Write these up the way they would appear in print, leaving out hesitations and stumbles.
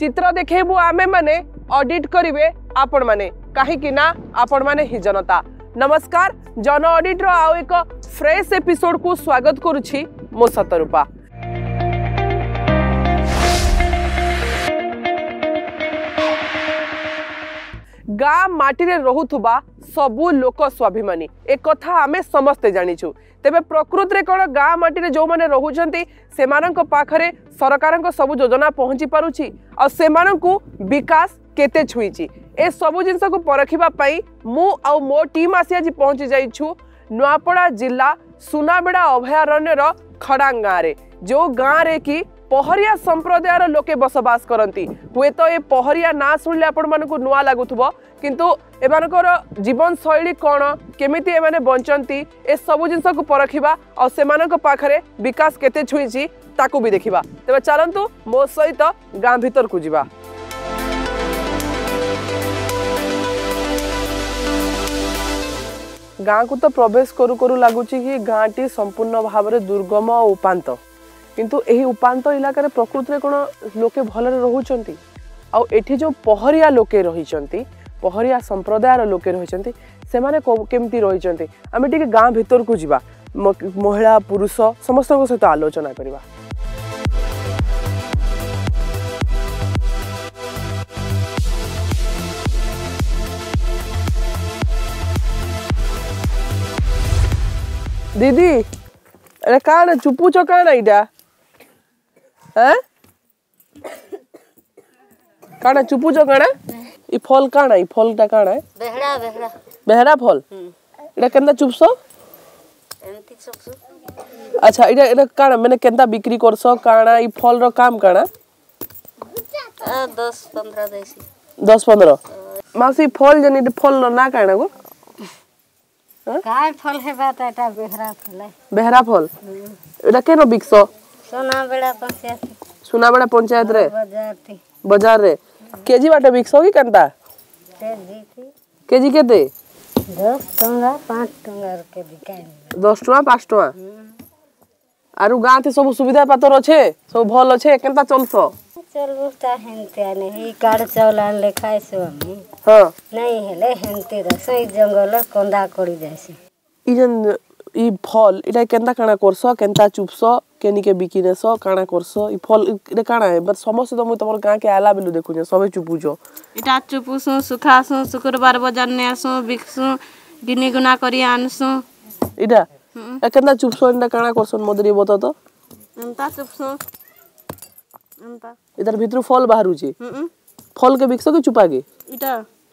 चित्र देखैबु आमे माने ऑडिट करिवे आपण माने काहे कि ना आपण माने ही जनता। नमस्कार, जन ऑडिट रो आउ एक फ्रेश एपिसोड को स्वागत करूछि मो सतरूपा। गाँ माटी रे रहुथुबा सबु लोक स्वाभिमानी एक कथा आमे समस्ते जानिछु। तेबे प्रकृति रे कोन गाँ माटी रे जो माने रहुचंती सेमानक पाखरे सरकारक सब योजना पहुंची पारुछि आ सेमानकु विकास केते छुईछि ए सब जिंस को परखिबा पई मु आ मो टीम आसी आज पहुंची जाइछु नुआपड़ा जिला सुनाबेड़ा अभयारण्य रो खड़ांग गाँ रे, जो गाँ रे की पहरिया संप्रदायर लोके बसवास करती। हुए तो ये पहरिया ना शुणिले आपण मानकु नुआ लागुथबो, किंतु एमानकर जीवन शैली कौन केमिति एमाने बंचंती ए सब जिंस को परखिबा और सेमानक पाखरे विकास केते छुईछि ताकू भी देखिबा। तबे चलंतु मो सहित गाँ भीतर को जिबा। गाँ को तो प्रवेश करू करू लागुछि कि गाँटी संपूर्ण भाव में दुर्गम और उपांत, किंतु एही उपांत इलाका रे प्रकृति रे कोन लोके भलरे रहुचंती आ एठी जो पहरिया लोके रहिचंती पहरिया संप्रदायर लोके रहिचंती सेमाने केमती रहिचंती आमे टिके गाँ भीतर को जिबा। महिला पुरुष समस्त सहित आलोचना करिबा। दीदी अरे काना चुपुचो काना इटा हैं काना चुपुचो काना ई फल काना ई फलटा काना बेहरा बेहरा बेहरा फल इटा केंदा चुपसो एंती चुपसो। अच्छा इटा इटा काना माने केंदा बिक्री करसो काना ई फल रो काम काना 10-15 देसी 10-15 मासी फल जनी फल नो ना काना गो काय फल है बात एटा बेहरा फल है बेहरा फल एटा केनो बिकसो सुनाबेड़ा पंचायत रे बाजार रे केजी बाटे बिकसो की कंता केजी केते 10 टंगा 5 टंगा के बिकाय 10 टंगा 5 टंगा आरु गाँ थे सब सुविधा पातर अच्छे सब भल अच्छे केनता चलसो चलबुता हेनते ने ही कार्ड चावल आन ले खाइसो हम हां नहीं हेले हेनते रसोई जंगल कंदा करी जायसी ई जन ई फल इटा केनता काना करसो केनता चुपसो केनिके बिकिनेसो काना करसो ई फल इटा काना है बस समस्त तो मु तमर गाँ के आला बेलु देखु सबे चुपुजो इटा चुपुसो सुखासो शुक्रवार बाजार ने आसो बिकसो गिनी गुना करी आनसो इटा केनता चुपसो इटा काना करसो मदरी बता तो एंता चुपसो एंता इधर भीतर फल बाहरु छी फल के बिकसो के चुपा के इटा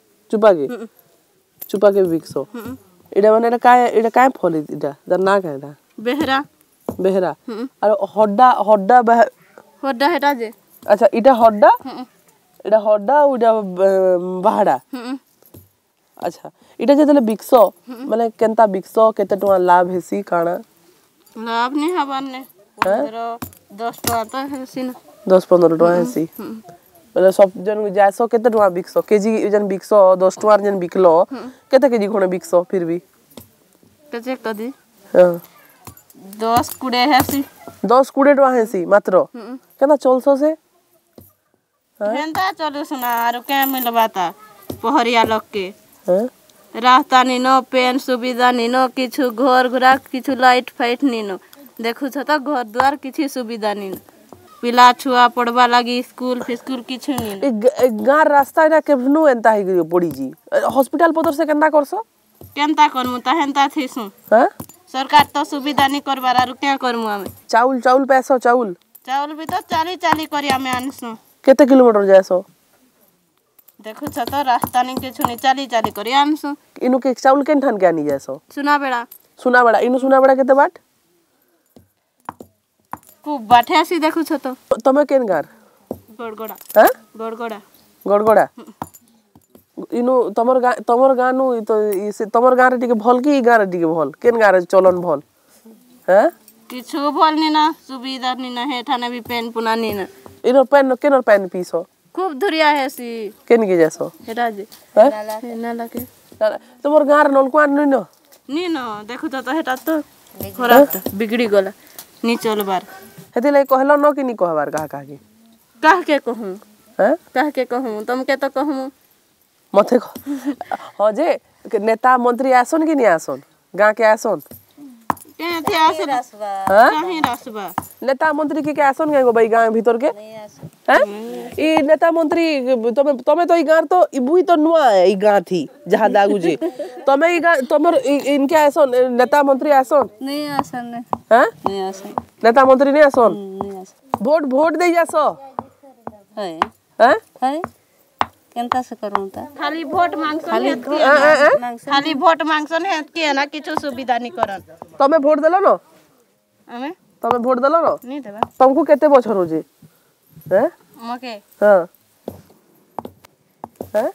चुपा के बिकसो इटा माने इटा काय फल इटा दर ना कायदा बेहरा बेहरा और हड्डा हड्डा हड्डा हेटा जे अच्छा इटा हड्डा इटा हड्डा उडा बाहडा अच्छा इटा जेतले बिकसो माने केनता बिकसो केते टका लाभ हेसी काना लाभ नहीं हबार ने 10 टका तो हेसी ना 10-15 टका हेसी मतलब सब जन जायसो केते टका बिकसो केजी जन बिकसो 10 टका जन बिकलो केते केजी कोने बिकसो फिर भी केते कदी हां 10-20 हेसी 10-20 टका हेसी मात्र केना चलसो से हेंता चलो सुना आरो के मिलबाता पहरिया लोग के हैं रास्ता नीनो पेन सुविधा नीनो किछु घर घुरा किछु लाइट फाइट नीनो देखु छ त घर द्वार किछि सुविधा नीनो पिला छुआ पढ़वा लगी स्कूल फिस्कूल किछु नीनो गाँ रास्ता इना केभनु एंता ही पड़ी जी हॉस्पिटल पदर से केंता करसो केंता करमु त हेंता थिसु हैं सरकार तो सुविधा नहीं करबार आरो क्या करमु हमें चाउल पैसा चाउल भी तो चाली करी हमें आनसु केते किलोमीटर जायसो देखु छ त रास्ता नहीं किछु नहीं चाली करी आनसु इनु के चाउल केन ठान के आनी जायसो सुनाबेड़ा इनु सुनाबेड़ा केते बाट खूब बाटे आसी देखु छ तो तमे केन गार गड़गड़ा हैं गड़गड़ा इनु तमर गाँ नु तो तमर गाँ रे टिके भल की गाँ रे टिके भल केन गाँ रे चलन भल हैं किछु भल नि ना सुविधा नि ना हेठाने भी पेन पुना नि ना इनो पेन केनर पेन पीसो खूब धुरिया हेसी केन के जैसो हेटा जे नाला के तमर गाँ रे नलकुआ नि न देखु त हेटा तो खराब बिगड़ी गला नि चलबार हेति ले कहलो न कि नि कहबार कहा के कह के कहूं हैं काहके कहूँ तुमके तो कहूँ मते हाँ जे नेता मंत्री आसन कि नहीं आसन गाँव के आसन केथे आसबा हाँ कहीं रसबा नेता मंत्री के आसन गए भाई गाँव भीतर के हैं ई नेता मंत्री तमे तमे तो ई गाँव तो इबुई तो नुआ है ई गाँव थी जहाँ दागू जी तमे ई गाँव तमर इनके आसन नेता मंत्री आसन नहीं आसन नहीं हैं नहीं आसन नेता मंत्री नहीं आसन नहीं आसन वोट वोट दे जासो है हैं है केनता से करूँ ता खाली वोट मांगसन खाली खाली वोट मांगसन है के ना किछु सुविधा नहीं करन तमे वोट देलो न हमें तमे वोट देलो न नहीं देबा तुमको केते बछर हो जे हैं मके हाँ हैं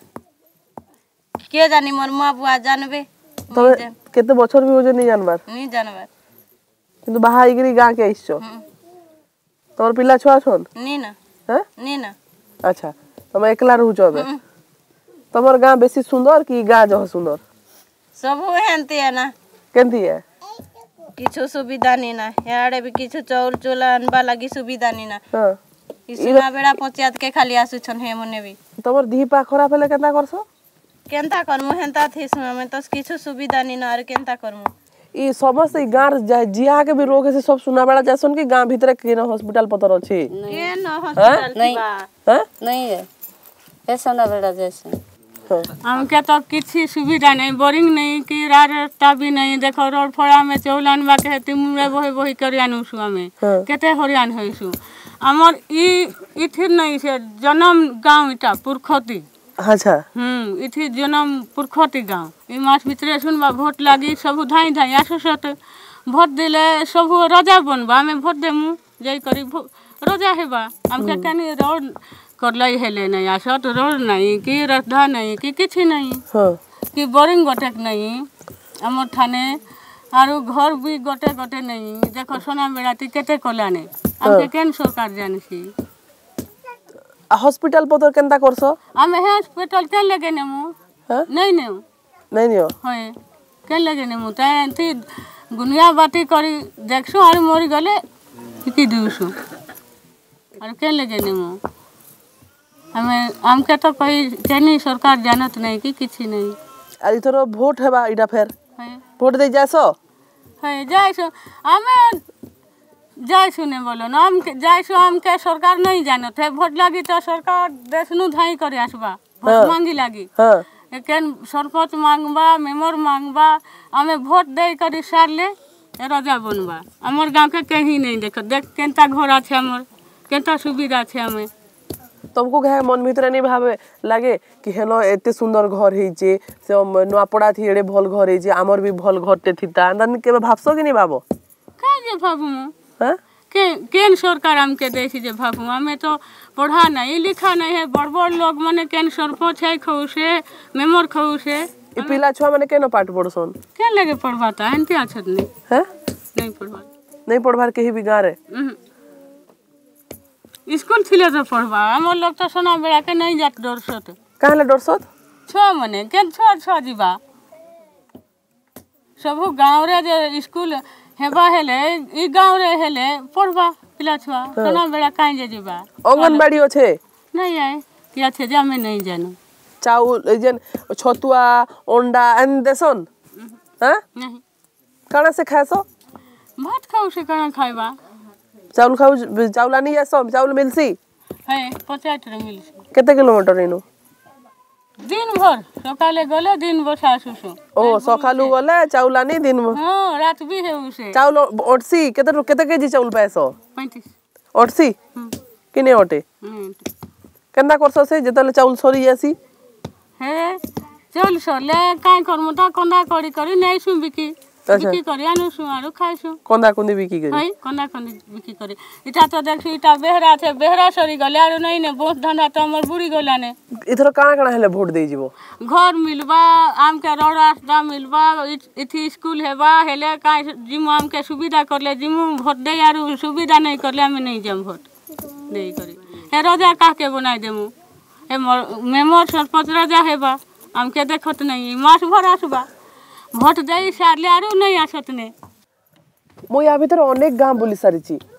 के जानी मोर माँ बुआ जानबे तमे केते बछर भी हो जे नहीं जानबार नहीं जानबा किंतु बाहा आइगरी गाँ के आइसो तोर पिला छुआ छन नहीं ना हैं नहीं ना अच्छा तमे एकला रहू अबे तमर गाँ बेसी सुंदर कि गाँ जह सुंदर सब हेनते है ना केंती है किछु सुविधा नहीं ना याडे भी किछु चौल चूला अनबा लगी सुविधा नहीं ना हाँ इसना बेड़ा पंचायत के खाली आसु छन हे मने भी तमर दी पा खराब हेले केता करसो केनता करमु हेनता थिस में तो किछु सुविधा नहीं ना और केनता करमु ई समस्त ई गाँ जिया के भी रोग से सब सुना बड़ा जासन कि गाँ भीतर के न हॉस्पिटल पतर अछि के न हॉस्पिटल नहीं हैं नहीं है ऐसा ना बेड़ा जैसे हाँ हमके तो किसी सुविधा नहीं बोरिंग नहीं कि रास्ता भी नहीं देखो रोड फोड़ा में चौलान बा के तिमुरे बही बही करियान उसु हमें हाँ। केते हरियान होइसु हमर इथि नहीं से जन्म गांव इटा पुरखती अच्छा इथि जन्म पुरखती गांव ई मास भितरे सुनबा भोट लागी सब धाई धाई आसत भोट दिले सब राजा बनबा हमें भोट देमु जई करी राजा हेबा हमके कनी रोड करलाई हेले नहीं आसत रोड नहीं कि रास्ता नहीं कि किछि नहीं हाँ कि बोरिंग गोटेक नहीं आम ठाने आरु घर भी गोटे गोटे नहीं देखो सोना बेड़ा ती केते कलाने हमके केन सरकार जानसी हॉस्पिटल पतर केनता करसो आमे हॉस्पिटल के लगे नेमु हाँ नहीं नेउ नहीं नियो होय के लगे नेमु ती गुनिया बाती करी देखसु आरु मोरी गले कि दिउसु और के लगे नेमु हमें हमके तो कोई केनी सरकार जानत नहीं कि किछि नहीं आ इथर वोट हेबा इटा फेर है वोट दे जासो है जाइसु हमें जाइसु ने बोलो ना हम जाइसु हमके सरकार नहीं जानत है वोट लागी तो सरकार देशनु धाई करे आसबा वोट मांगी लागी हाँ केन सरपंच मांगबा मेंबर मांगबा हमें वोट दे करी सारले राजा बनबा हमर गांव के कहीं नहीं देख देख केनता घर আছে हमर केनता सुविधा আছে हमें तुमको कहे मन भीतर नहीं भावे लागे कि हेनो एते सुंदर घर हेचे से नुआपड़ा थी एड़े भल घर हेचे आमर भी भल घरटे थिता अंदर केबे भाबसो कि नहीं भाबो का जे भाबू हैं केन सरकार हमके देसी जे भाबू हमें तो पढ़ा नहीं लिखा नहीं है बड़ बड़ लोग माने केन सरपंच है खौ से मेमोर खौ से ई पिला छुआ माने केनो पाठ पढ़सन के लगे पढ़वाता हनते आछत नहीं हैं नहीं पढ़वा नहीं पढ़वार के ही बिगाड़ रे स्कूल थिले तो पढ़वा हमर लोग तो सोना बेड़ा के नहीं जात डरसत काहले डरसत छ मने केन छ जीवा सब गाँव रे जे स्कूल हेबा हेले ई गाँव रे हेले पढ़वा पिला छुआ सोना बेड़ा काई जे जीवा आंगनबाड़ी আছে नहीं आए कि अच्छे जा मैं नहीं जानू चाउल एजन छतुआ अंडा एन देसन हैं नहीं काना से खासो भात खाऊ से कना खाइबा चाउल खाऊ चाउला नहीं जासो चाउल मिलसी है 50 रे मिलसी केते किलोमीटर इनु दिन भर सकाले गले दिन बसा सुसु ओ सकालू गले चाउला नहीं दिन हां रात भी है उसे चाउल ओटसी केते केते केजी चाउल पैसो 35 ओटसी किने ओटे केंदा करसो से जेतले चाउल सरी जासी हे चल सरले काई करमु ता कंदा करी करी नै सु बिकी बिकी करी आनु सु आरो खाइसु कंदा कुंदी बिकी करी है कंदा कंदी बिकी करी इटा तो देखसु इटा बेहरा छे बेहरा सरी गले आरो नै ने बहुत धंधा तो हमर बुड़ी गला ने इथरो काना काना हेले वोट देई जीवो घर मिलबा आम के रोड रास्ता मिलबा इथि स्कूल हेबा हेले काई जिमु आम के सुविधा करले जिमु वोट दे आरो सुविधा नहीं करले हम नहीं जम वोट देई करी हे राजा का के बनाई देमु हे मेमोर सरपंच राजा हेबा हमके देखत नहीं मास भर आसबा वोट दे सारले आरो नहीं आसत ने मो या भीतर अनेक गाँ बुली सारिची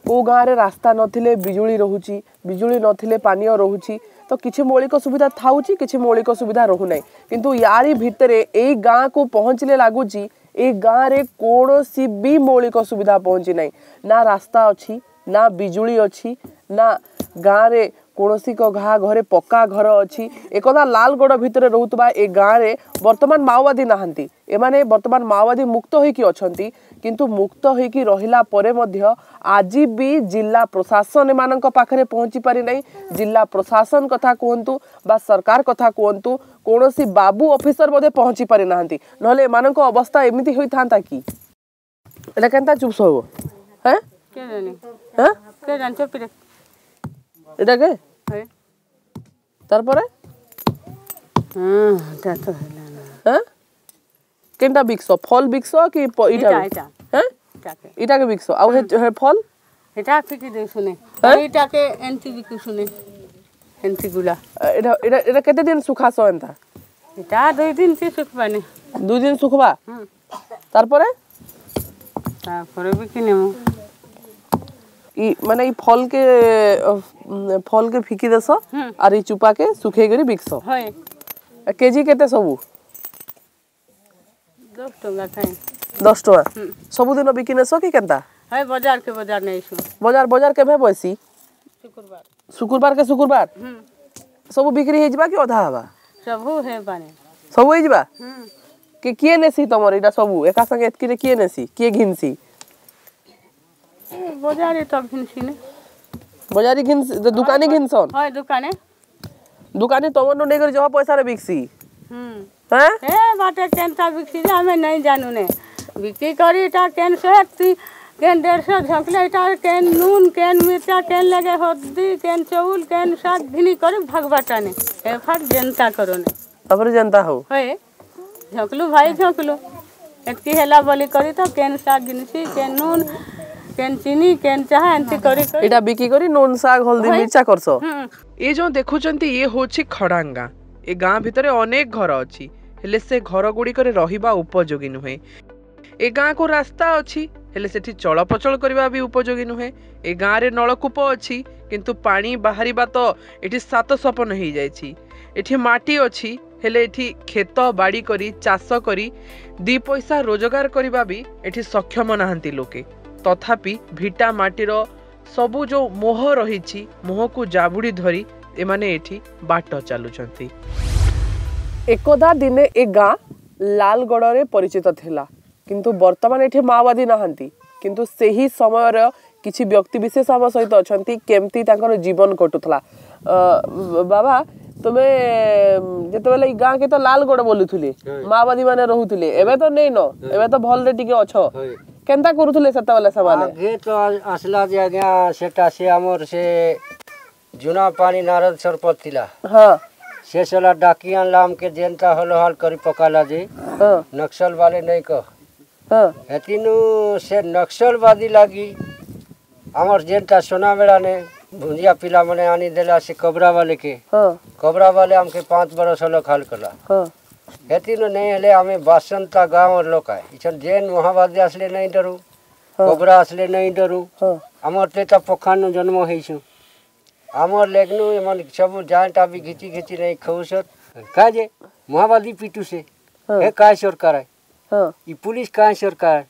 को गाँव में रास्ता नथिले बिजुली रहुची बिजुली नथिले पानी रहुची तो किसी मौलिक सुविधा थाउची किसी मौलिक सुविधा रहुना किंतु यारी भितरे ए गाँ को पहुँचले लगुच ए गाँव में कौन सी भी मौलिक सुविधा पहुँची ना ना रास्ता अच्छी ना बिजुली अच्छी ना गाँव में कौन सी घरे पक्का घर अच्छी एकदा लालगढ़ भितर रोकवा ए गाँव में वर्तमान माओवादी नहांती एमाने वर्तमान माओवादी मुक्त होइकी अछंती किंतु मुक्त होइकी रहिला परे मध्य आज भी जिला प्रशासन एमानक पाखरे पहुंची पारि नै जिला प्रशासन कथा कहतु बा सरकार कथा कहतु कौन सी बाबू ऑफिसर बोधे पहुंची पारि नाहांती नहले एमानक अवस्था एमिति होई थांता कि एटा केनता चुप हो हैं के जानी हैं के जान चुप रे एटा के है तारपरे ता तो हैला हैं केनता बिक्सो फल बिक्सो कि इटा इटा हैं के इटा के बिक्सो आउ हे फल এটা ফিকি দে শুনে এইটাকে এনটি বিকু শুনে এনটি গুলা এটা এটা এটা কেতে দিন সুখাসো এনতা এটা 2 দিন সে শুকবানে 2 दिन सुखबा তারপরে তারপরে বিকি নেমু ই মানে ই फल के फिकी देसो और इ चुपा के सुखे गरी बिकसो হয় केजी केते सबु 10 টাকা খাই 10 टका सबु दिन बिकी नेसो कि केनता হয় বাজার के बाजार नहीं छु बाजार बाजार केबे बसी शुक्रवार शुक्रवार के शुक्रवार सबु बिक्री हे जबा कि अधा हबा सबू है बाने सबु हे जबा के किए नेसी तमर इटा सबु एका संगे एतकी किए नेसी किए घिनसी बाजार तो घिनसी ने बाजारी घिन दुकानी घिनसन হয় দোকানে दुकानी तमर नो नेगर जहा पैसा रे बिकसी हैं ए बाटे केनता बिक्सी जे हमें नहीं जानू ने बिक्री करी ता केन से केन 150 झंकले ता केन नून केन मिर्चा केन लगे हल्दी केन चाउल केन साग घिनी करी भगवाटा ने ए फट जनता करो ने तबरे जनता हो होए झंकलू भाई झंकलू एतकी हेला बोली करी तो केन साग घिनसी केन नून केन चीनी केन चाह एंती करी करी एटा बिकी करी नून साग हल्दी मिर्चा करसो ए जो देखुचंती ये होची खडांगा ए गाँ भितर अनेक घर अच्छी हेले से घर गुड़िक रहिबा उपयोगी नुहे ए गाँ को रास्ता अच्छी हेले सेठी चलप्रचल करबा भी उपयोगी नुहे ए गाँ रे नलकूप अच्छी किंतु पानी बाहरिबा तो एठी सात सपन हो जाइछि एठी माटी अच्छी हेले एठी खेत बाड़ी करी चाष करी 2 पैसा रोजगार करबा भी एठी सक्षम नाहंती लोके तथापि भिटा माटीर सबु जो मोह रही मोह को जाबुड़ी धरी एमाने एठी बाट चलुचंती एकदा दिने ए गाँ लालगढ़ रे परिचित थिला किंतु वर्तमान एठी माओवादी नहांती किंतु सेही समय किछि व्यक्ति विशेष आम सहित अछंती केमती तांकर जीवन कटुथला बाबा तुमे जेते बेले गाँ के तो लालगढ़ बोलुथुले माओवादी माने रहुथुले एबे तो नै न एबे तो भल रे टिके अछ केनता करूथुले सेता बेले सवाल आगे तो असला जे आज्ञा सेटा से हमर से जुना पानी नारद सरपत थिला हां से सला डाकियान लाम के जनता हल हल करी पकाला जे नक्सल वाले नहीं कह हेतिनु से नक्सलवादी लागी हमर जनता सोना बेड़ा ने भुंजिया पिला मने आनी देला से कबरा वाले के कबरा वाले हमके 5 बरस हल खाल कला हेतिनु नहीं हले हमें बासंता गांव लोक है इछन जैन महावादी असले नहीं डरू कबरा असले नहीं डरू हमर तेता पखान जन्म हेछु हमर लेगनु मन सब जानता भी घिची घिची नहीं खौसत काजे महावादी पीटू से हे काय सरकार है ई पुलिस काय सरकार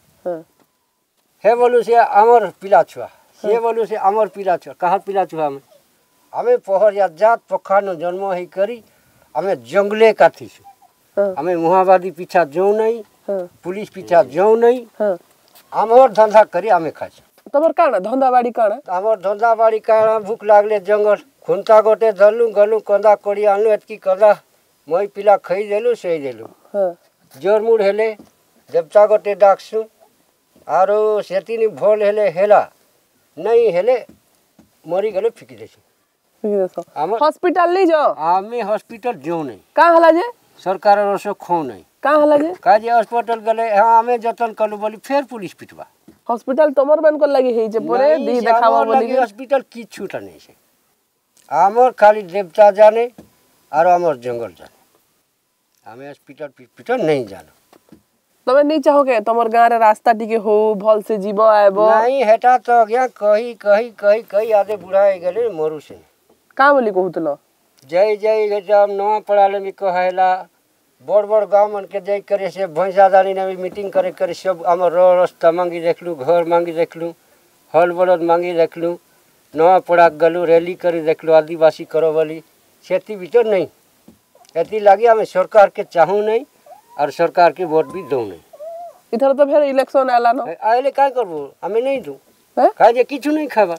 हे बोलू से हमर पिला छुआ से बोलू से हमर पिला छुआ कहा पिला छुआ हमें पहर या जात पखान जन्म ही करी हमें जंगले का थी हमें महावादी पीछा जो नहीं पुलिस पीछा जो नहीं हमर धंधा करी हमें खाई तमर काना धंधा बाड़ी काना हमर धंधा बाड़ी काना भूख लागले जंगल खुंता गोटे धरलू गलू कंदा कड़ी आनलू एतकी कंदा मई पिला खई देलू सही देलू जोर मुड़ हेले देवता गोटे डाकसु आरो सेतिनी भोल हेले हेला नहीं हेले मरी गले फिकी देसु हॉस्पिटल ले जाओ आमे हॉस्पिटल जो नहीं का हला जे सरकार रसो खो नहीं का हला जे काजे हॉस्पिटल गले हां आमे जतन कलु बोली फेर पुलिस पिटवा हॉस्पिटल तमर मन को लगी हे जे परे दी देखावा बोली हॉस्पिटल की छूटा नहीं से आमर खाली देवता जाने और आमर जंगल जाने हमें हॉस्पिटल पिटल नहीं जानो तमे नहीं चाहोगे तमर गाँव रे रास्ता टिके हो भल से जीव आबो नहीं हेटा तो गया कही कही कही कही आधे बुढ़ा हो गए मरु से का बोली कहूतलो जय जय जब नवा पड़ाले में कहेला बड़ बड़ गाँव मन के जय करे से भैंसादानी ने भी मीटिंग करे करे सब आमर रास्ता मांगी देखलू घर मांगी देखलू हल बलद मांगी देखलू नवा पड़ा गलू रैली करी देखलू आदिवासी करो बोली खेती भीतर नहीं एती लगी हमें सरकार के चाहूँ नहीं और सरकार के वोट भी दूँ नहीं इधर तो फिर इलेक्शन आला न आइले क्या करबो हमें नहीं दूँ हैं? खाए जे किछु नहीं खाबा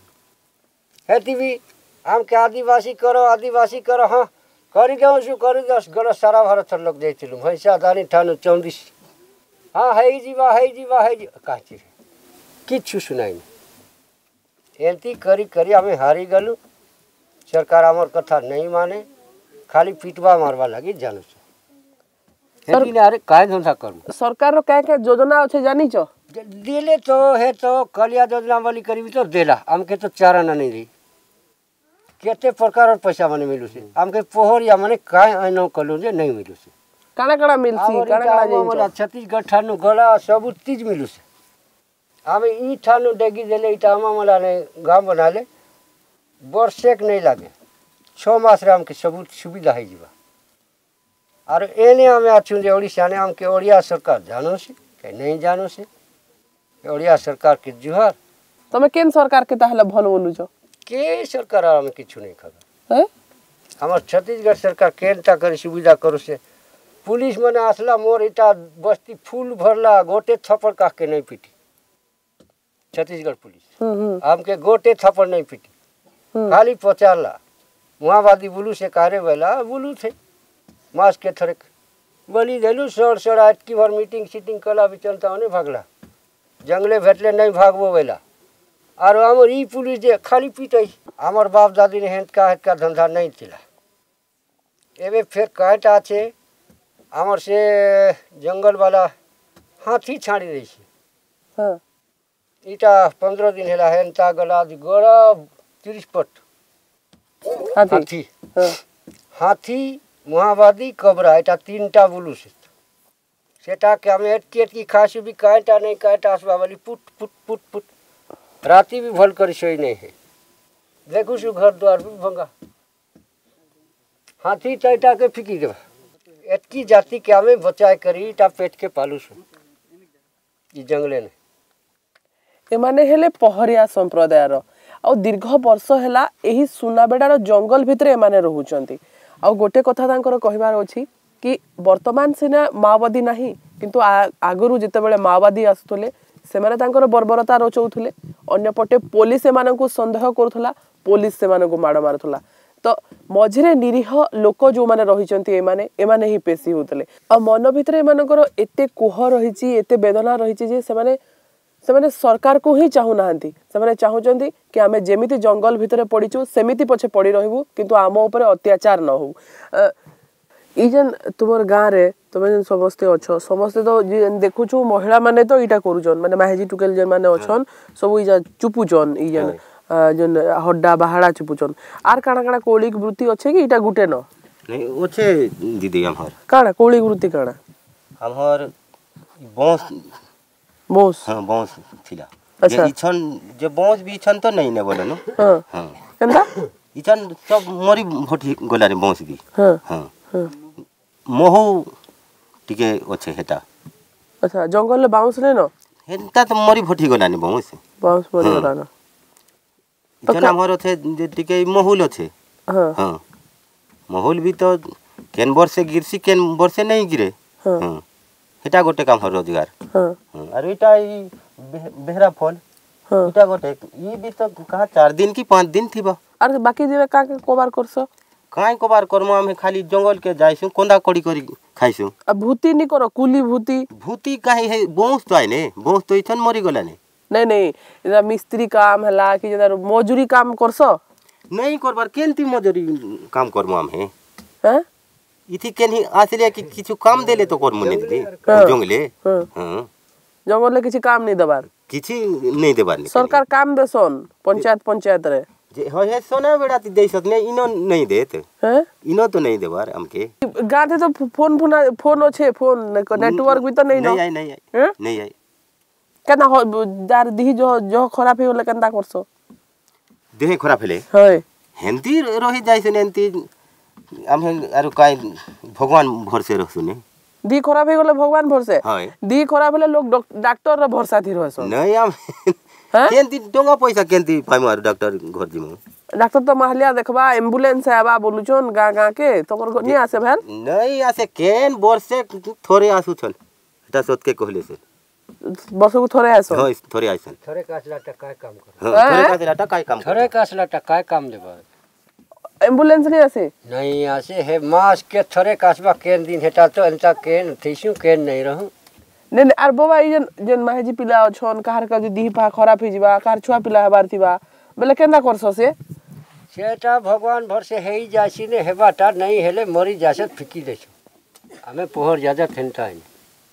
हेती भी हम के आदिवासी करो हाँ करी दो शू करी दस गलत सारा भारत लोग देथिलु भैंसा दानी ठानु 34 हाँ है जीवा काची किछु सुनाई एंती करी करी हमें हारी गलु सरकार हमर कथा नहीं माने खाली पिटवा मारवा लगी जानु से हेती ने अरे काय धंधा करू सरकार रो क्या योजना अच्छे जानी छो दिले तो है तो कलिया योजना वाली करीबी तो देला हमके तो चारा नहीं दी केते प्रकार और पैसा माने मिलू से हमके पोहर या माने काय अनो कलू जे नहीं मिलू से काना काना मिलसी काना काना हमरा छत्तीसगढ़ ठानु गला सब चीज मिलू से हमें ई ठानु डेगी देले इटा हम मला ने गांव बना ले वर्षेक नहीं लागे 6 मास रे हमके सब सुविधा है जीवा और एने हमें आछू जे ओडिशा ने हमके ओडिया सरकार जानो से के नहीं जानो से ओडिया सरकार के जुहार तमे केन सरकार के ताहले भल बोलू छो के सरकार हमें किछु नहीं खबर हैं हमार छत्तीसगढ़ सरकार केनता करे सुविधा करो से पुलिस मने आसला मोर इटा बस्ती फूल भरला गोटे थप्पड़ काह के नहीं पीटी छत्तीसगढ़ पुलिस हमके गोटे थप्पड़ नहीं पीटी खाली पचारला वहाँवादी बुलू से कारे वेला बुलू थे मास के थरे बोली देलू सर आज की भर मीटिंग सीटिंग कला भी चलता होने भागला जंगले भेटले नहीं भागबो वेला और हमर ई पुलिस जे खाली पीटे हमर बाप दादी ने हेत का धंधा नहीं थिला एबे फिर काट आछे हमर से जंगल वाला हाथी छाड़ी दै छी हां इटा 15 दिन हेला हेनता गला गोरा 30 फुट हाथी हां हाथी मुहावादी कबरा इटा 3टा बुलू से सेटा के हम एट की खासी भी काटा नहीं काटा आसबा वाली पुट पुट पुट पुट राती भी भल कर सोई नहीं है देखू सु घर द्वार भी भंगा हाथी टाइटा के फिकी देवा एतकी जाति के हमें बचाए करी ता पेट के पालू सु ई जंगले ने एमाने हेले पहरिया संप्रदाय रो आ दीर्घ वर्ष हेला एही सुनाबेडार जंगल भितरे एमाने रहुचंती आ गोटे कथा तांकर कहिबार अछि कि वर्तमान सिना माओवादी नाही किंतु आगरु जेतेबेले माओवादी आसुतले सेमाने तांकर बर्बरता रचौथुले अन्य पटे पुलिस एमानकु संदेह करूथला पुलिस सेमानकु माड़ मारुथला तो मझिरे निरीह लोक जो माने रहिचंती एमाने ही पेशी होतले आ मन भितरे एमानकर एते कोह रहिची एते वेदना रहिची जे सेमाने सरकार को ही चाहू नाहंती सेमाने चाहुचंती कि आमे जेमिति जंगल भितरे पडिचु सेमिति पछे पड़ी रहबु किंतु आम ऊपर अत्याचार न हो ई जन तुमर गाँ रे तुम जन समस्ते अच्छो समस्ते तो देखुछु महिला माने तो इटा करूचन माने माहेजी टुकेल जन माने अछन सब ई चुपुचन ई जन हड्डा बाहाड़ा चुपुचन आर काना काना कौलिक वृत्ति अच्छे कि इटा गुटे न नहीं ओछे दीदी हमर काना कौलिक वृत्ति काना हमर बांस बांस हां बांस थिला अच्छा इछन जे बांस भी इछन तो नहीं ने बोले न हां हां केनता इछन सब मरी भटी गोला रे बांस भी हां हां मोह टिके ओछे हेता अच्छा जंगल ले बांस ने न हेता तो मरी भटी गोला ने बांस मरी गोला न इछन हमर ओथे जे टिके मोहुल ओछे हां हां मोहुल भी तो केन वर्षे गिरसी केन वर्षे नहीं गिरे हां हेटा गोटे काम रोजगार हां और इटा ई बेहरा फल हां इटा गोटे ई भी तो कहा 4 दिन की 5 दिन थिबा और बाकी जे का कोबार करसो काई कोबार करमो हम खाली जंगल के जाइसु कोंदा कड़ी करी खाइसु अब भूति नहीं करो कुली भूति काहे है बोंस तो आइ ने बोंस तो इछन मरी गला ने नहीं इधर मिस्त्री काम हला कि जदर मजूरी काम करसो नहीं करबार केनती मजूरी काम करमो हम हैं इथि केनी आसिले कि किछु काम देले तो करमो ने दे जंगले हां जंगल ले किछि काम नहीं दबार किछि नहीं देबार सरकार काम देसन पंचायत रे जे हे सोना बेड़ा ती दे सकने इनो नहीं देत हैं इनो तो नहीं देबार हमके गाते तो फोन अच्छे फोन नेटवर्क भी तो नहीं नहीं आई नहीं आई हैं नहीं आई केना हो जार दी जो खराब हो गले केनता करसो देह खराब हेले होय हेंती रही जाय से हेंती हम आरो काय भगवान भरोसे रहसुने दी खराब हो गले भगवान भरोसे हाय दी खराब होले लोग डॉक्टर रे भरोसा थी रहसो नहीं हम हैं केंती टंगा पैसा केंती पाइमु आरो डॉक्टर घर जिमु डॉक्टर तो महलिया देखबा एम्बुलेंस आबा बोलुचोन गाँ के तोमर नहीं आसे भेल नहीं आसे केन वर्षे थोड़े आसु छन एटा सोच के कहले से बस को थोड़े आसो हां थोड़े आइसन थोड़े कासला टकाय काम कर हां थोड़े का लाटा काय काम थोड़े कासला टकाय काम देबा एम्बुलेंस नहीं आसे नहीं आसे हे मास के थोड़े कासबा केन दिन हेटा तो एंता केन थीसु केन नहीं रहू नहीं आर बाबा ई जन माहेजी पिला छन कार का दी पा खराब हो जिबा कार छुआ पिला हबार थिबा बोले केना करसो से सेटा भगवान भरोसे हेई जासी ने हेबाटा नहीं हेले मरी जासे फिकी देछ हमें पोहर ज्यादा फेंटा है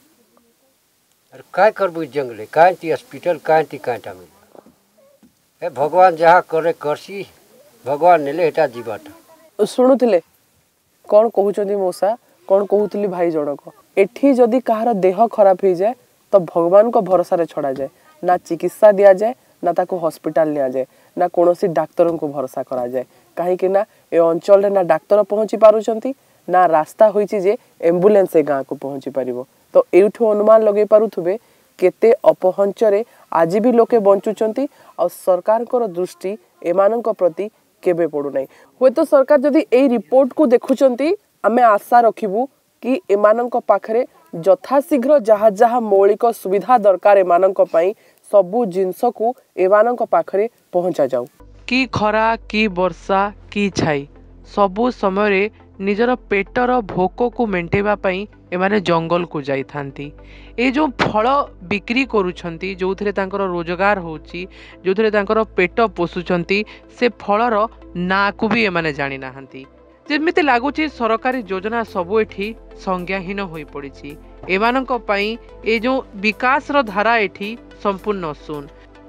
अरे काय करबू जंगले काय ती हॉस्पिटल काय ती कांटा में हे भगवान जहा करे करसी भगवान नेले हेटा जीवाटा शुणुले कौन कहउचंदी मौसा कौन कहउतली भाई जनक एठी जदि कहार देह खराब हो जाए तो भगवान को भरोसा रे छड़ा जाए ना चिकित्सा दिया जाए ना ताको हॉस्पिटल लिया जाए ना कोनोसी डाक्टर को भरोसा करा जाए कहीं कि ना ए अंचल रे ना डाक्टर पहुंची पारुचंती ना रास्ता होईची जे एम्बुलेंस ए गाँ को पहुंची पारिबो तो एठो अनुमान लगे पारुथुबे केते अपहंचरे आज भी लोके बंचुचंती और सरकार को दृष्टि एमानक प्रति केबे पड़ू नहीं हुए तो सरकार जदि ए रिपोर्ट को देखुचंती आमे आशा रखिबू कि एमानक पाखरे यथाशीघ्र जहाँ जहाँ मौलिक सुविधा दरकार एमानक पई सबु जिंस को एमानक पाखरे पहुंचा जाऊ कि खरा कि वर्षा कि छाई सबु समय निजर पेटर भोक को मेंटेवा पई एमाने जंगल को जाई थांती ए जो फल बिक्री करूछंती जो थरे तांकर रोजगार होची जो थरे तांकर पेट पोसुछंती से फलर ना को भी एमाने जानि नाहंती जेमिति लागुची सरकारी योजना सबु एठी संज्ञाहीन होई पड़िछि एमानक पई ए जो विकास रो धारा एठी संपूर्ण शून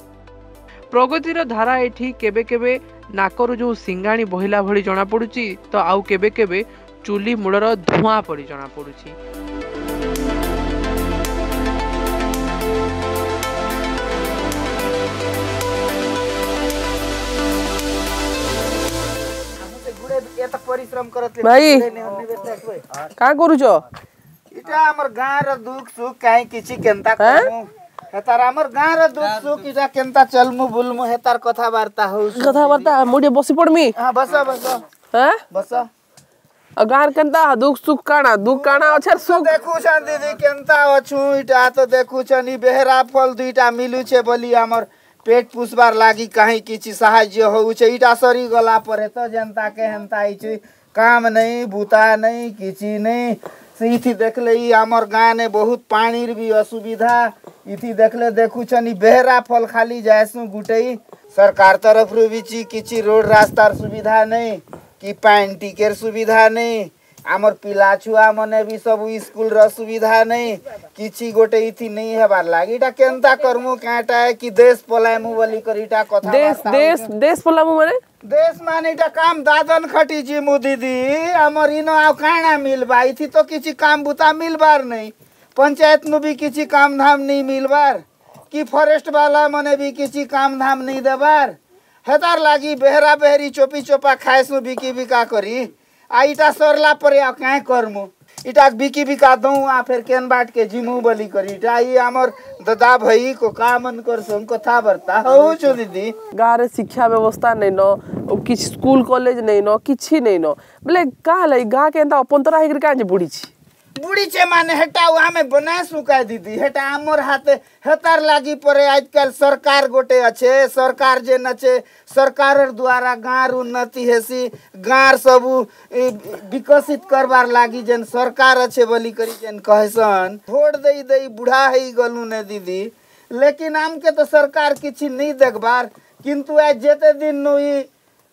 प्रगतिर धारा एठी केबे केबे नाकरु जो सिंगाणी बहिला भली जना पड़ुची तो आउ केबे केबे चुली मूलर धुआं पड़ी जना पड़ुची परिश्रम करत भाई का करूछो इटा हमर गाँ र दुख सुख काई किछि केनता करमु हेतार हमर गाँ र दुख सुख इटा केनता चलमु बुलमु हेतार कथा वार्ता हो कथा वार्ता मुडे बसी पड़मी हां बस बस हैं बस अगार केनता दुख सुख काना अछर सुख देखु छन दीदी केनता अछु इटा तो देखु छन ई बेहरा फल दुईटा मिलु छे बोली हमर पेट पुसबार लागी काहे किछि सहाय्य होउ छे इटा सरी गला पर तो जनता के हेनता इछि काम नहीं बूता नहीं किछि नहीं इथि देखले ई हमर गाँ ने बहुत पानी भी असुविधा इथि देखले देखु छनी बेहरा फल खाली जायसु गुटई सरकार तरफ रु भी किछि रोड रास्तार सुविधा नहीं कि पानी टिकेर सुविधा नहीं आमर पिला छुआ मने भी सब स्कूल र सुविधा नहीं किछि गोटे इथि नहीं हेबार लागी इटा केनता करमु काटा है कि देश पलायमु बोली करिटा कथा देश पलामु माने देश माने इटा काम दादन खटी जी मु दीदी हमर इनो आ काना मिलबा इथि तो किछि काम बुता मिलबार नहीं पंचायत नु भी किछि काम धाम नहीं मिलबार कि फॉरेस्ट वाला मने भी किछि काम धाम नहीं देबार हेतार लागी बेहरा बेहरी चोपी चोपा खाएसु बिकी बिका करी आ इटा सरला पर आ काहे करमु इटा बिकी बिका दऊ आ फिर केन बाट के जिमु बोली करी इटा ई हमर दादा भाई को कामन कर सम कथा बर्ता हो छु दीदी गारे शिक्षा व्यवस्था नहीं न कि स्कूल कॉलेज नहीं न किछि नहीं न बोले का लै गा के एंता अपंतरा हेकर काजे बुड़ी छी बुढ़ी छे माने हेटा हमें बना सुका दीदी हेटा हमर हाथे हेतार लागी परे आजकल सरकार गोटे अच्छे सरकार जे नचे सरकार द्वारा गाँर उन्नति हेसी गाँर सबू विकसित करबार लागी जेन सरकार अच्छे बोली करी जेन कहसन वोट दई दई बुढ़ा ही गलू ने दीदी लेकिन हमके तो सरकार किछि नहीं देखबार किंतु आज जेते दिन नु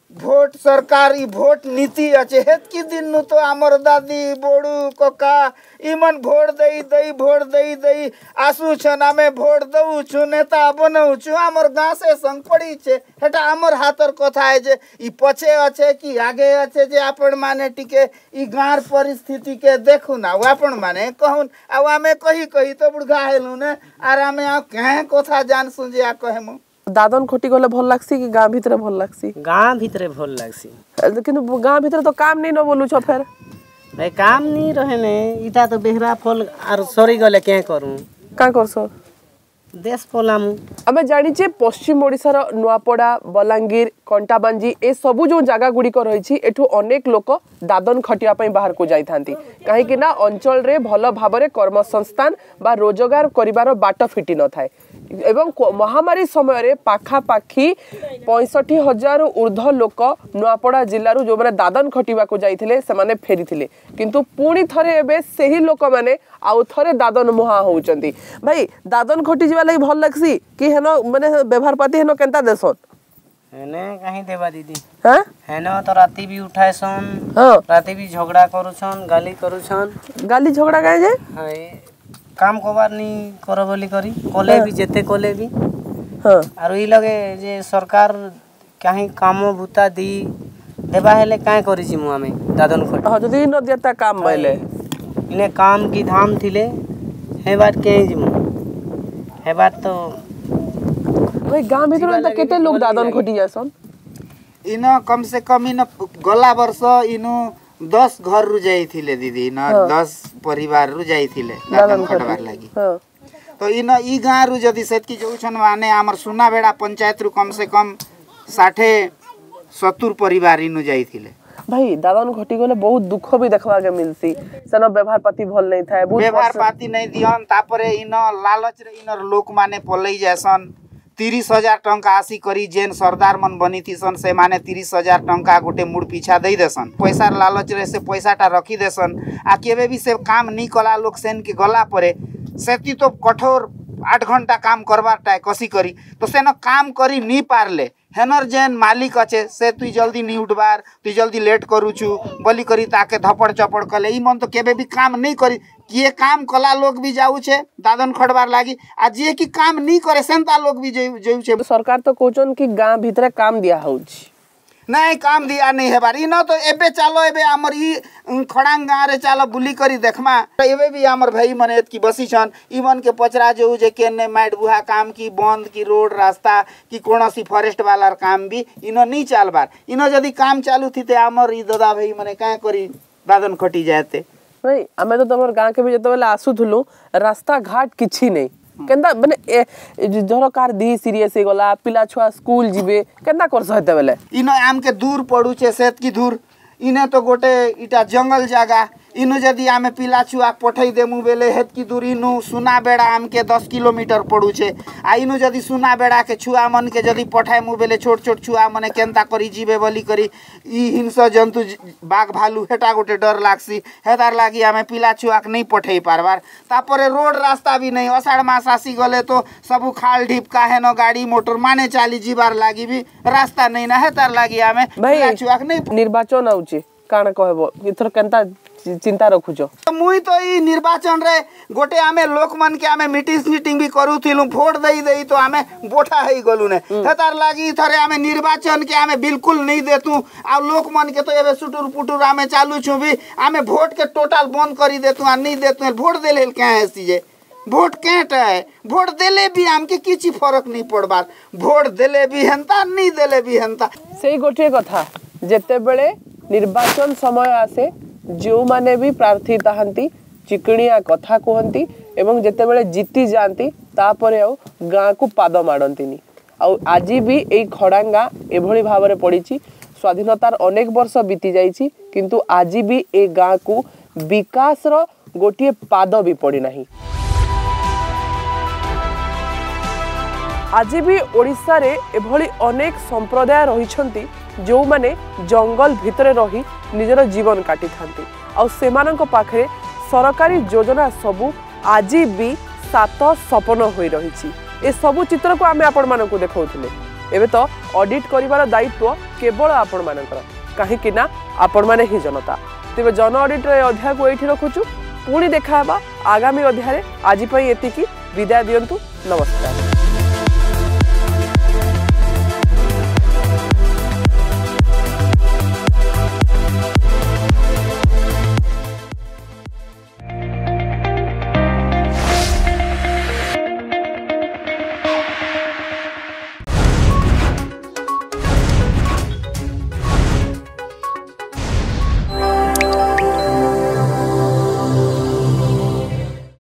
भोट सरकार ई भोट नीति अच्छे हेतकी दिन नु तो आमर दादी बोड़ू कका इमन भोट दई आसू छन आमे भोट दऊ छु नेता बनऊ छु आमर गाँ से संग पड़ी छे हेटा आमर हाथर कथा है जे ई पछे अच्छे कि आगे अच्छे जे आपण माने टिके ई गाँर परिस्थिति के देखू ना आपण माने कहून आ आमे कही तो बुढ़ा हेलु ने आर आमे आ कहे कथा जान सुन आ कहेमु दादन खटी गले भल लागसी कि गाँ भीतर भल लागसी गाँ भीतर भल लागसी लेकिन गाँ भीतर तो काम नहीं न बोलू छ फेर भाई काम नहीं रहे ने इटा तो बेहरा फल आर सरी गले के करू का करसो देश पलामु आमे जानी छे पश्चिम ओडिसा रो नुआपड़ा बलांगीर कंटाबांजी ए सबु जो जगह गुडी को रही छी एठू अनेक लोक दादन खटिया पई बाहर को जाई थांती काहे कि ना अंचल रे भलो भाबरे कर्म संस्थान बा रोजगार करिवार बाट फिटी न थाए एवं महामारी समय रे पाखा पाखी 65,000 ऊर्ध्व लोक नुआपड़ा जिल्ला जो माने दादन खटिबा को जाइथिले से माने फेरिथिले किंतु पुणी थरे एबे सेही लोक माने आउ थरे दादन मुहा होउचंती भाई दादन खटी जीवा लागि भल लागसी कि हेनो माने व्यवहार पाती हेनो केनता देसन हेने कहीं देबा दीदी हां हेनो तो राती भी उठाएसन हां राती भी झगड़ा करूछन गाली करूछन गाली झगड़ा काहे जे हाय काम कोबार नहीं करो बोली करी कोले भी जेते कोले भी हां आरो ई लगे जे सरकार कहीं कामो भूता दी देबा हेले काहे करी छी मु हमें दादन खट हां जदी न देता काम बैले इने काम की धाम थिले हे बात के जिमु हे बात तो भाई गांव भीतर त केते लोग दादन खटी जासन इनो कम से कम इनो गला वर्ष इनो 10 घर रु जाइथिले दीदी न 10 परिवार रु जाइथिले दादन खटबार लागि तो इनो ई गाँ रु जदी सेतकी जोछन माने हमर सुना बेड़ा पंचायत रु कम से कम 60-70 परिवार इनो जाइथिले भाई दादन घटी गले बहुत दुख भी देखवा के मिलसी सनो व्यवहार पाती भल नहीं थाए व्यवहार पाती नहीं दियन तापरे इनो लालच रे इनर लोक माने पलई जासन 30,000 टंका आसी करी जेन सरदार मन बनी थीसन से माने 30,000 टंका गोटे मुड़ पीछा दे देसन पैसा लालच रे से पैसाटा रखी देसन आ केबे भी से काम नहीं कला लोग सेन के गला परे सेती तो कठोर 8 घंटा काम करबार टाइ कसी करी तो सेन काम करी नहीं पारले हेनर जेन मालिक अच्छे से तुई जल्दी नहीं उठबार तुई जल्दी लेट करूछु बोली करी ताके धपड़ चपड़ कले ई मन तो केबे भी काम नहीं करी किए काम कला लोग भी जाऊ छे दादन खड़बार लागी आ जे की काम नहीं करे सेंता लोग भी जाऊ छे सरकार तो कोचन की गांव भीतर काम दिया होउछ नहीं काम दिया नहीं है बारी न तो एबे चालो एबे हमर ई खड़ांग गाँ रे चालो बुली करी देखमा एबे भी हमर भाई मन एत की बसी छन ई मन के पचरा जो जे केने माइट बुहा काम की बंद की रोड रास्ता की कोनोसी फॉरेस्ट वाला काम भी इनो नहीं चालबार इनो जदी काम चालू थी ते हमर ई दादा भाई मने का करी दादन खटी जाते भाई हमें तो तमर गांव के भी जते बेले आसुथुलु रास्ता घाट किछि नहीं केंदा माने जरो कार दी सीरियस हे गला पिला छुआ स्कूल जिबे केंदा करस हेते बेले इनो आम के दूर पड़ू छे सेत की दूर इने तो गोटे इटा जंगल जगह इनु जदि आमे पिला छुआ पठै देमु बेले हेत की दूर इनु सुना बेड़ा आम के 10 किलोमीटर पड़ू छे आ इनु जदि सुना बेड़ा के छुआ मन के जदि पठाइमु बेले छोट छोट छुआ मने केनता करी जीवे बोली करी ई हिंस जंतु बाघ भालू हेटा गोटे डर लागसी हेतार लागी आमे पिला छुआ के नहीं पठै पारबार तापरे रोड रास्ता भी नहीं अषाढ़ मास आसी गले तो सबु खाल ढिप काहे न गाड़ी मोटर माने चाली जीवार लागी भी रास्ता नहीं ना हेतार लागी आमे पिला छुआ के नहीं निर्वाचन आउची काना कहबो इथर केनता चिंता रखुछ मुई तो ई निर्वाचन रे गोटे आमे लोक मन के आमे मीटिंग भी करू थिलु वोट देई देई तो आमे बोठा हेई गलु ने हेतार लागी थरे आमे निर्वाचन के आमे बिल्कुल नहीं देतु आ लोक मन के तो एबे सुटुर पुटुर आमे चालू छु भी आमे वोट के टोटल बंद करी देतु आ नहीं देतु वोट देले क्या है सीजे वोट केटा है वोट देले भी आम के किछि फरक नहीं पड़बार वोट देले भी हंता नहीं देले भी हंता सेही गोटे कथा जेते बेले निर्वाचन समय आसे जो माने भी प्रार्थी ताहंती चिकणिया कथा कहती एवं जेते बेले जीती जाती तापरे आउ गाँ को पाद माड़ंतीनी आउ आज भी एई खड़ांगा एभली भाव में पड़ी स्वाधीनतार अनेक वर्ष बीती जाइछि किंतु आज भी ए गाँ को विकास रो गोटे पाद भी पड़ी नहीं। आज भी ओडिशा रे एभली अनेक संप्रदाय रहिछंती जो माने जंगल भितरे रही निजर जीवन काटी थांती और सेमानंक पाखरे सरकारी योजना सबु आज भी सात सपन होई रही ए सबु चित्र को आमे आपण मानकु देखौथिले एबे तो ऑडिट करिवार दायित्व केवल आपण मानकर कहीं ना आपण माने ही जनता। तेबे जन ऑडिट रे अध्याय को एठी रखुछु पुणी देखा आगामी अध्याय। आज एतिकी विदाय दियंतु। नमस्कार।